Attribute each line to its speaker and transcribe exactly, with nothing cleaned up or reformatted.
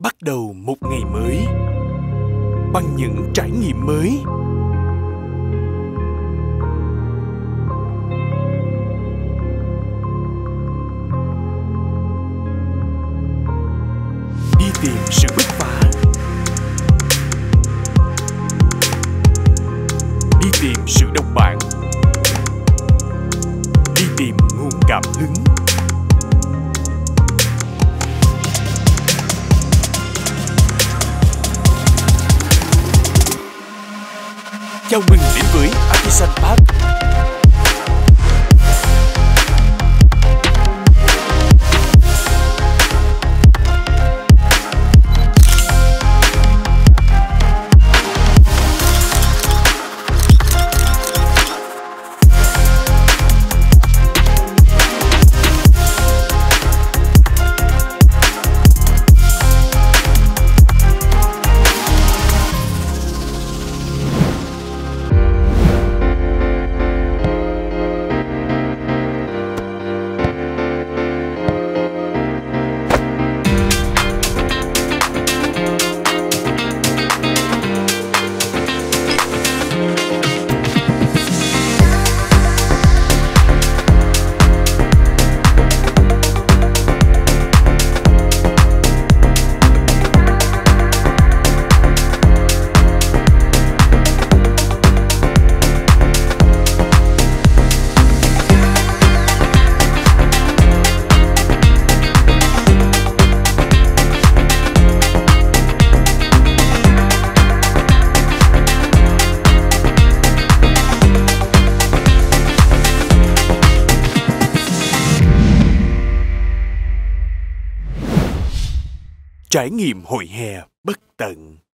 Speaker 1: Bắt đầu một ngày mới bằng những trải nghiệm mới. Đi tìm sự bứt phá, đi tìm sự đồng bạn, đi tìm nguồn cảm hứng. Chào mừng đến với Artisan Park. Trải nghiệm hội hè bất tận.